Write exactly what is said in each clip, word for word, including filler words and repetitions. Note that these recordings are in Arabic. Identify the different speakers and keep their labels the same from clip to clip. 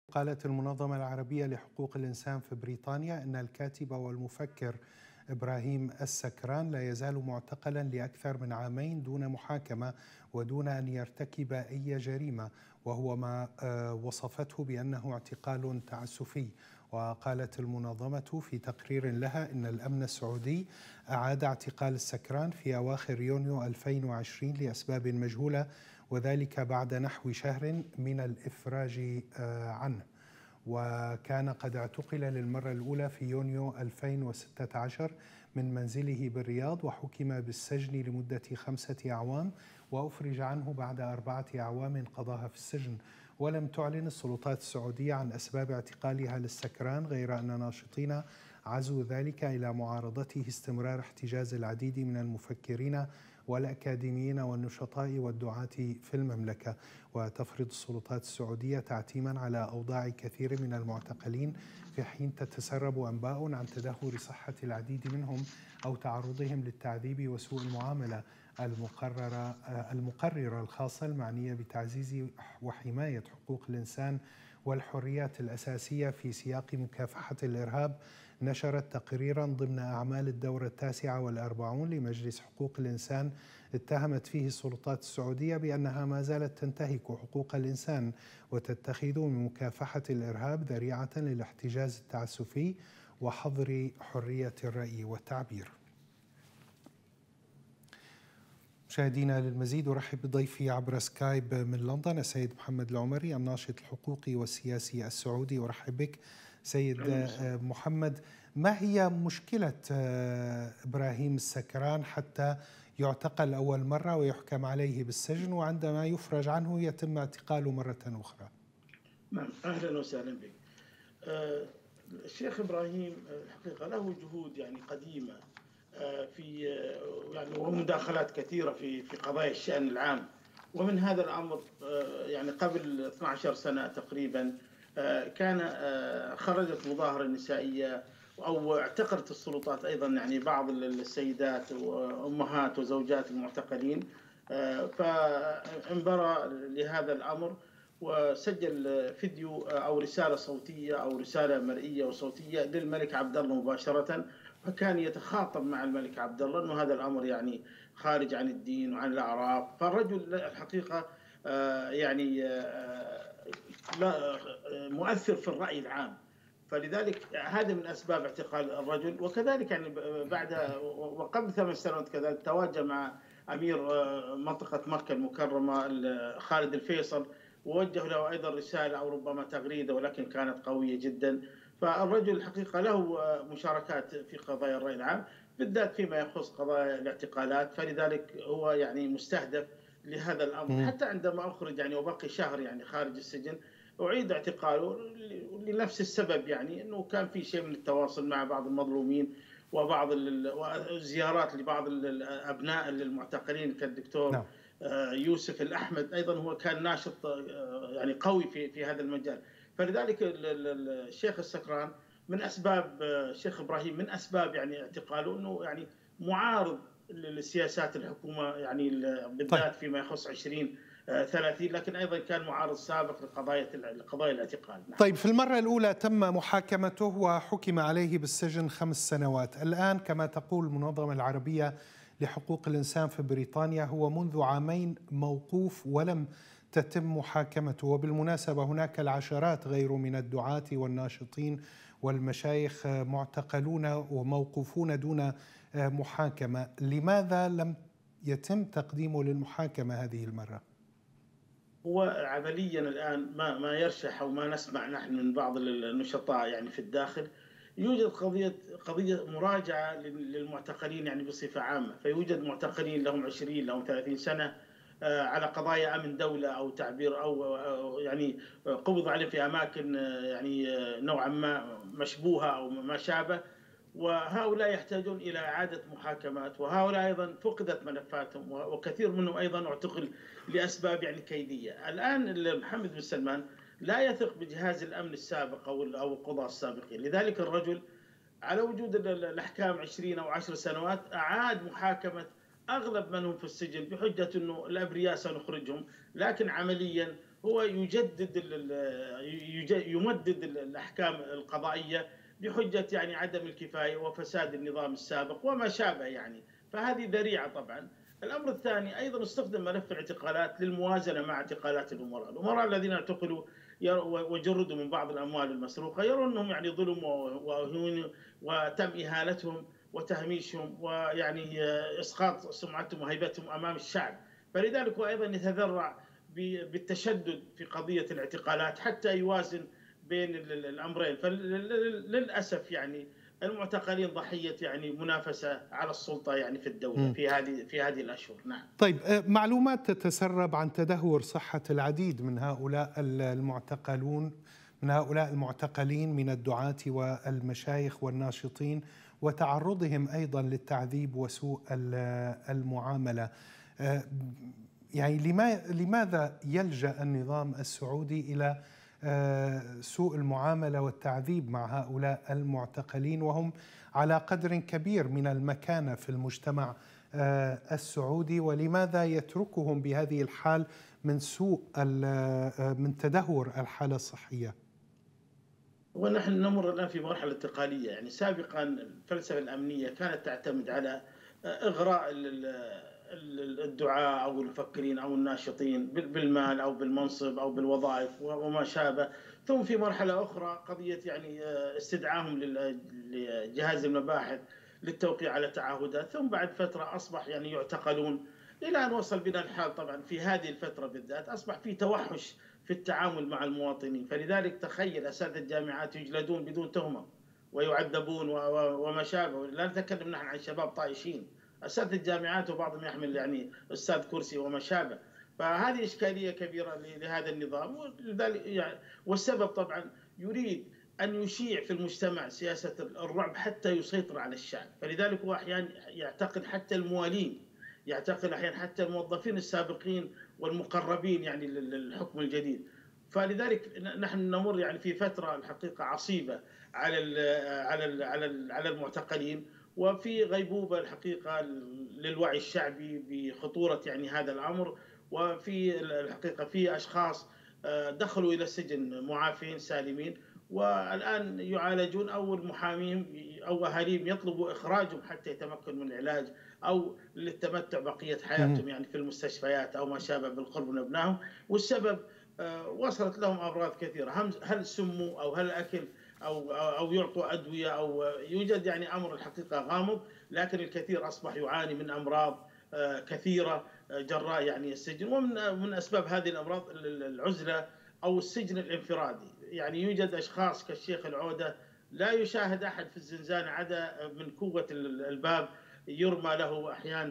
Speaker 1: قالت المنظمة العربية لحقوق الإنسان في بريطانيا أن الكاتب والمفكر إبراهيم السكران لا يزال معتقلا لأكثر من عامين دون محاكمة ودون أن يرتكب أي جريمة، وهو ما وصفته بأنه اعتقال تعسفي. وقالت المنظمة في تقرير لها إن الأمن السعودي أعاد اعتقال السكران في أواخر يونيو ألفين وعشرين لأسباب مجهولة، وذلك بعد نحو شهر من الإفراج عنه. وكان قد اعتقل للمرة الأولى في يونيو ألفين وستة عشر من منزله بالرياض، وحكم بالسجن لمدة خمسة أعوام، وأفرج عنه بعد أربعة أعوام قضاها في السجن. ولم تعلن السلطات السعودية عن أسباب اعتقالها للسكران، غير أن ناشطين عزوا ذلك إلى معارضته استمرار احتجاز العديد من المفكرين والأكاديميين والنشطاء والدعاة في المملكة. وتفرض السلطات السعودية تعتيما على أوضاع كثير من المعتقلين، في حين تتسرب أنباء عن تدهور صحة العديد منهم أو تعرضهم للتعذيب وسوء المعاملة. المقررة المقررة الخاصة المعنية بتعزيز وحماية حقوق الإنسان والحريات الأساسية في سياق مكافحة الإرهاب نشرت تقريرا ضمن أعمال الدورة التاسعة والأربعون لمجلس حقوق الإنسان اتهمت فيه السلطات السعودية بأنها ما زالت تنتهك حقوق الإنسان وتتخذ من مكافحة الإرهاب ذريعة للاحتجاز التعسفي وحظر حرية الرأي والتعبير. مشاهدينا، للمزيد أرحب بضيفي عبر سكايب من لندن السيد محمد العمري الناشط الحقوقي والسياسي السعودي. أرحب بك سيد محمد. ما هي مشكلة إبراهيم السكران حتى يعتقل أول مرة ويحكم عليه بالسجن، وعندما يفرج عنه يتم اعتقاله مرة أخرى؟
Speaker 2: نعم، أهلا وسهلا بك. الشيخ إبراهيم الحقيقة له جهود يعني قديمة في يعني ومداخلات كثيرة في في قضايا الشأن العام، ومن هذا الأمر يعني قبل اثنتي عشرة سنة تقريبا كان خرجت مظاهرة نسائية أو اعتقلت السلطات أيضا يعني بعض السيدات وأمهات وزوجات المعتقلين، فانبرى لهذا الأمر وسجل فيديو أو رسالة صوتية أو رسالة مرئية وصوتية للملك عبد الله مباشرة، فكان يتخاطب مع الملك عبد الله أنه هذا الأمر يعني خارج عن الدين وعن الأعراف. فالرجل الحقيقة يعني لا مؤثر في الرأي العام، فلذلك هذا من أسباب اعتقال الرجل. وكذلك يعني بعد وقبل ثمان سنوات كذلك تواجه مع أمير منطقة مكة المكرمة خالد الفيصل، ووجه له أيضا رسالة أو ربما تغريدة ولكن كانت قوية جدا. فالرجل الحقيقة له مشاركات في قضايا الرأي العام بالذات فيما يخص قضايا الاعتقالات، فلذلك هو يعني مستهدف لهذا الأمر. حتى عندما أخرج يعني وبقي شهر يعني خارج السجن أعيد اعتقاله لنفس السبب، يعني أنه كان في شيء من التواصل مع بعض المظلومين وبعض الزيارات لبعض الأبناء المعتقلين كالدكتور نعم. يوسف الأحمد أيضا هو كان ناشط يعني قوي في في هذا المجال. فلذلك الشيخ السكران من أسباب الشيخ إبراهيم من أسباب يعني اعتقاله أنه يعني معارض لسياسات الحكومة يعني بالذات فيما يخص عشرين ثلاثين، لكن أيضا كان معارض سابق لقضايا لقضايا الاعتقال. نعم.
Speaker 1: طيب، في المرة الأولى تم محاكمته وحكم عليه بالسجن خمس سنوات. الآن كما تقول المنظمة العربية لحقوق الإنسان في بريطانيا هو منذ عامين موقوف ولم تتم محاكمته. وبالمناسبة هناك العشرات غير من الدعاة والناشطين والمشايخ معتقلون وموقوفون دون محاكمة. لماذا لم يتم تقديمه للمحاكمة هذه المرة؟
Speaker 2: هو عمليا الآن ما ما يرشح أو ما نسمع نحن من بعض النشطاء يعني في الداخل، يوجد قضية قضية مراجعة للمعتقلين يعني بصفة عامة، فيوجد معتقلين لهم عشرين لهم ثلاثين سنة على قضايا أمن دولة أو تعبير أو يعني قبض عليه في أماكن يعني نوعا ما مشبوهة أو ما شابه، وهؤلاء يحتاجون إلى إعادة محاكمات، وهؤلاء أيضا فقدت ملفاتهم وكثير منهم أيضا اعتقل لأسباب يعني كيدية. الآن محمد بن سلمان لا يثق بجهاز الأمن السابق أو أو القضاة السابقين، لذلك الرجل على وجود الأحكام عشرين أو عشر سنوات أعاد محاكمة أغلب من هم في السجن بحجة أنه الأبرياء سنخرجهم، لكن عمليا هو يجدد يمدد الأحكام القضائية بحجة يعني عدم الكفاية وفساد النظام السابق وما شابه يعني، فهذه ذريعة طبعا. الأمر الثاني أيضا استخدم ملف الاعتقالات للموازنة مع اعتقالات الأمراء، الأمراء الذين اعتقلوا وجردوا من بعض الأموال المسروقة يرون أنهم يعني ظلم وتم إهانتهم وتهميشهم ويعني إسقاط سمعتهم وهيبتهم أمام الشعب، فلذلك هو أيضا يتذرع بالتشدد في قضية الاعتقالات حتى يوازن بين الأمرين. فللأسف يعني المعتقلين ضحية يعني منافسة على السلطة يعني في الدولة في هذه في هذه الأشهر. نعم.
Speaker 1: طيب، معلومات تتسرب عن تدهور صحة العديد من هؤلاء المعتقلون من هؤلاء المعتقلين من الدعاة والمشايخ والناشطين، وتعرضهم أيضا للتعذيب وسوء المعاملة. يعني لماذا يلجأ النظام السعودي إلى سوء المعاملة والتعذيب مع هؤلاء المعتقلين وهم على قدر كبير من المكانة في المجتمع السعودي، ولماذا يتركهم بهذه الحال من سوء من تدهور الحالة الصحية؟
Speaker 2: ونحن نمر الآن في مرحلة انتقالية. يعني سابقا الفلسفة الأمنية كانت تعتمد على إغراء الدعاة أو المفكرين أو الناشطين بالمال أو بالمنصب أو بالوظائف وما شابه، ثم في مرحلة أخرى قضية يعني استدعائهم لجهاز المباحث للتوقيع على تعهدات، ثم بعد فترة أصبح يعني يعتقلون إلى أن وصل بنا الحال طبعا في هذه الفترة بالذات أصبح في توحش في التعامل مع المواطنين. فلذلك تخيل أساتذة الجامعات يجلدون بدون تهمة ويعذبون وما شابه، لا نتكلم نحن عن شباب طائشين، أساتذة الجامعات وبعضهم يحمل يعني أستاذ كرسي وما شابه. فهذه إشكالية كبيرة لهذا النظام، يعني والسبب طبعا يريد أن يشيع في المجتمع سياسة الرعب حتى يسيطر على الشعب. فلذلك هو أحيانا يعتقل حتى الموالين، يعتقل أحيانا حتى الموظفين السابقين والمقربين يعني للحكم الجديد. فلذلك نحن نمر يعني في فترة الحقيقة عصيبة على ال على ال على ال على المعتقلين، وفي غيبوبة الحقيقة للوعي الشعبي بخطورة يعني هذا الأمر. وفي الحقيقة في أشخاص دخلوا إلى السجن معافين سالمين والآن يعالجون، أو المحامين أو أهاليهم يطلبوا إخراجهم حتى يتمكنوا من العلاج أو للتمتع بقية حياتهم يعني في المستشفيات أو ما شابه بالقرب من أبنائهم. والسبب وصلت لهم أمراض كثيرة، هل سموا أو هل أكل أو أو يعطوا أدوية أو يوجد يعني أمر الحقيقة غامض، لكن الكثير أصبح يعاني من أمراض كثيرة جراء يعني السجن. ومن من أسباب هذه الأمراض العزلة أو السجن الانفرادي. يعني يوجد أشخاص كالشيخ العودة لا يشاهد أحد في الزنزانة عدا من قوة الباب يرمى له أحيانا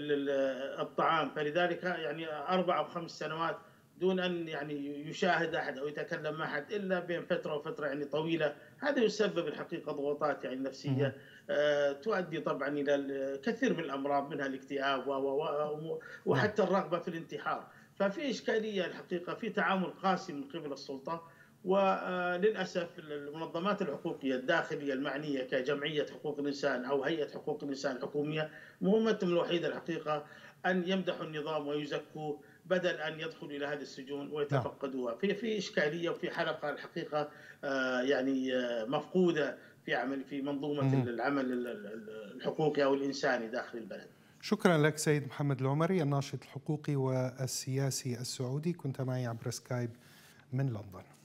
Speaker 2: الطعام، فلذلك يعني أربع أو خمس سنوات دون أن يعني يشاهد أحد أو يتكلم مع أحد إلا بين فترة وفترة يعني طويلة. هذا يسبب الحقيقة ضغوطات يعني نفسية آه تؤدي طبعا إلى الكثير من الأمراض منها الاكتئاب وحتى الرغبة في الانتحار. ففي إشكالية الحقيقة في تعامل قاسي من قبل السلطة. وللأسف المنظمات الحقوقية الداخلية المعنية كجمعية حقوق الإنسان أو هيئة حقوق الإنسان الحكومية مهمتهم الوحيدة الحقيقة أن يمدحوا النظام ويزكوه بدل أن يدخلوا إلى هذه السجون ويتفقدوها. في في إشكالية وفي حلقة الحقيقة يعني مفقودة في عمل في منظومة العمل الحقوقي أو الإنساني داخل البلد.
Speaker 1: شكرا لك سيد محمد العمري، الناشط الحقوقي والسياسي السعودي، كنت معي عبر سكايب من لندن.